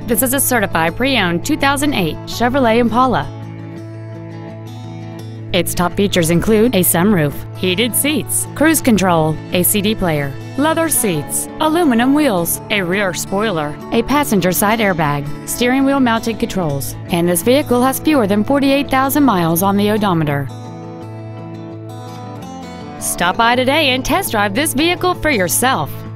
This is a certified pre-owned 2008 Chevrolet Impala. Its top features include a sunroof, heated seats, cruise control, a CD player, leather seats, aluminum wheels, a rear spoiler, a passenger side airbag, steering wheel mounted controls, and this vehicle has fewer than 48,000 miles on the odometer. Stop by today and test drive this vehicle for yourself.